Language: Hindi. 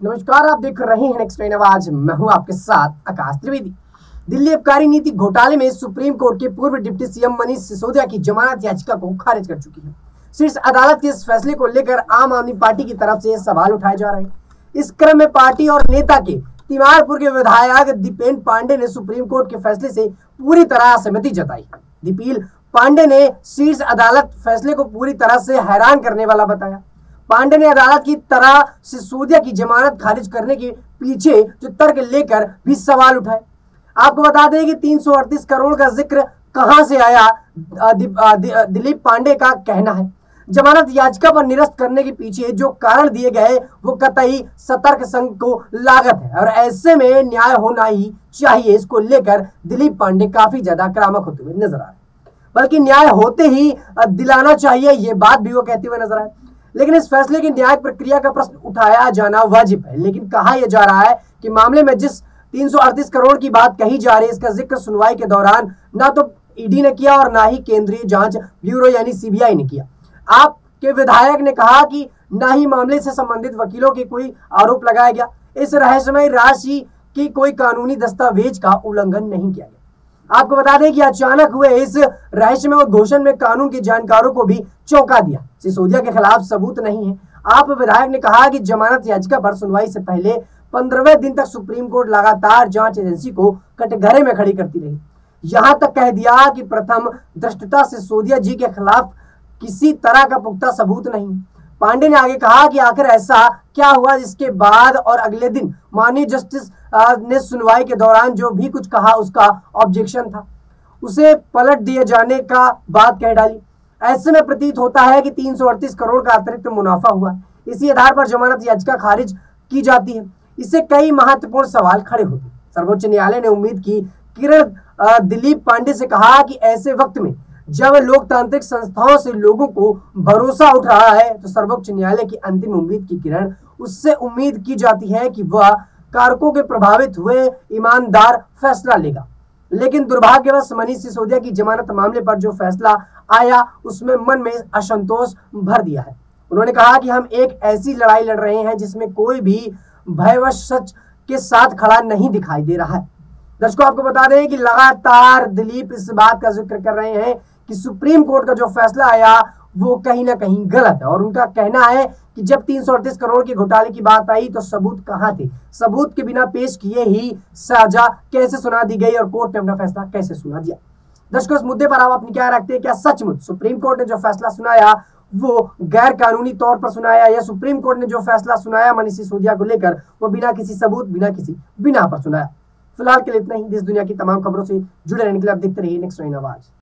नमस्कार, आप देख रहे हैं नेक्स्ट नाइन आवाज। मैं हूं आपके साथ आकाश त्रिवेदी। दिल्ली आबकारी नीति घोटाले में सुप्रीम कोर्ट के पूर्व डिप्टी सीएम मनीष सिसोदिया की जमानत याचिका को खारिज कर चुकी है। शीर्ष अदालत के इस फैसले को लेकर आम आदमी पार्टी की तरफ से सवाल उठाए जा रहे हैं। इस क्रम में पार्टी और नेता के तिमारपुर के विधायक दीपेन पांडे ने सुप्रीम कोर्ट के फैसले से पूरी तरह असहमति जताई। दीपेन पांडे ने शीर्ष अदालत फैसले को पूरी तरह से हैरान करने वाला बताया। पांडे ने अदालत की तरह सिसोदिया की जमानत खारिज करने के पीछे जो तर्क लेकर भी सवाल उठाए। आपको बता दें कि 338 करोड़ का जिक्र कहां से आया। दिलीप पांडे का कहना है जमानत याचिका पर निरस्त करने के पीछे जो कारण दिए गए वो कतई सतर्क संघ को लागत है और ऐसे में न्याय होना ही चाहिए। इसको लेकर दिलीप पांडे काफी ज्यादा आक्रामक होते हुए नजर आ रहे, बल्कि न्याय होते ही दिलाना चाहिए, ये बात भी वो कहते हुए नजर आए। लेकिन इस फैसले की न्यायिक प्रक्रिया का प्रश्न उठाया जाना वाजिब है। लेकिन कहा यह जा रहा है कि मामले में जिस 338 करोड़ की बात कही जा रही है, इसका जिक्र सुनवाई के दौरान ना तो ईडी ने किया और ना ही केंद्रीय जांच ब्यूरो यानी सीबीआई ने किया। आपके विधायक ने कहा कि ना ही मामले से संबंधित वकीलों के कोई आरोप लगाया गया। इस रहस्यमय राशि की कोई कानूनी दस्तावेज का उल्लंघन नहीं किया गया। आपको बता दें कि अचानक हुए इस रहस्यमय उद्घोषण में कानून के जानकारों को भी चौंका दिया। सिसोदिया के खिलाफ सबूत नहीं है। आप विधायक ने कहा कि जमानत याचिका पर सुनवाई से पहले 15वें दिन तक सुप्रीम कोर्ट लगातार जांच एजेंसी को कटघरे में खड़ी करती रही। यहां तक कह दिया कि प्रथम दृष्टता सिसोदिया जी के खिलाफ किसी तरह का पुख्ता सबूत नहीं। पांडे ने आगे कहा कि आखिर ऐसा क्या हुआ जिसके बाद और अगले दिन माननीय जस्टिस ने सुनवाई के दौरान जो भी कुछ कहा उसका ऑब्जेक्शन था, उसे पलट दिए जाने का बात कह डाली। ऐसे में प्रतीत होता है कि 338 करोड़ का अतिरिक्त मुनाफा हुआ है। इसी आधार पर जमानत याचिका खारिज की जाती है। इससे कई महत्वपूर्ण सवाल खड़े होते। सर्वोच्च न्यायालय ने उम्मीद की किरण दिलीप पांडे से कहा कि ऐसे वक्त में जब लोकतांत्रिक संस्थाओं से लोगों को भरोसा उठ रहा है तो सर्वोच्च न्यायालय की अंतिम उम्मीद की किरण उससे उम्मीद की जाती है कि वह कारकों के प्रभावित हुए ईमानदार फैसला लेगा। लेकिन दुर्भाग्यवश मनीष सिसोदिया की जमानत मामले पर जो फैसला आया उसमें मन में असंतोष भर दिया है। उन्होंने कहा कि हम एक ऐसी लड़ाई लड़ रहे हैं जिसमें कोई भी भयवश सच के साथ खड़ा नहीं दिखाई दे रहा है। दर्शकों, आपको बता दें कि लगातार दिलीप इस बात का जिक्र कर रहे हैं कि सुप्रीम कोर्ट का जो फैसला आया वो कहीं ना कहीं गलत है और उनका कहना है कि जब 338 करोड़ के घोटाले की बात आई तो सबूत कहां थे। सबूत के बिना पेश किए ही सजा कैसे सुना दी गई और कोर्ट ने अपना फैसला कैसे सुना दिया। दर्शकों, इस मुद्दे पर आप अपनी क्या रखते हैं? क्या सचमुच सुप्रीम कोर्ट ने जो फैसला सुनाया वो गैर कानूनी तौर पर सुनाया या सुप्रीम कोर्ट ने जो फैसला सुनाया मनीष सिसोदिया को लेकर वो बिना किसी सबूत बिना किसी बिना पर सुनाया? फिलहाल के लिए इतना ही। देश दुनिया की तमाम खबरों से जुड़े रहने के लिए आप देखते रहिए नेक्स्ट नाइन आवाज।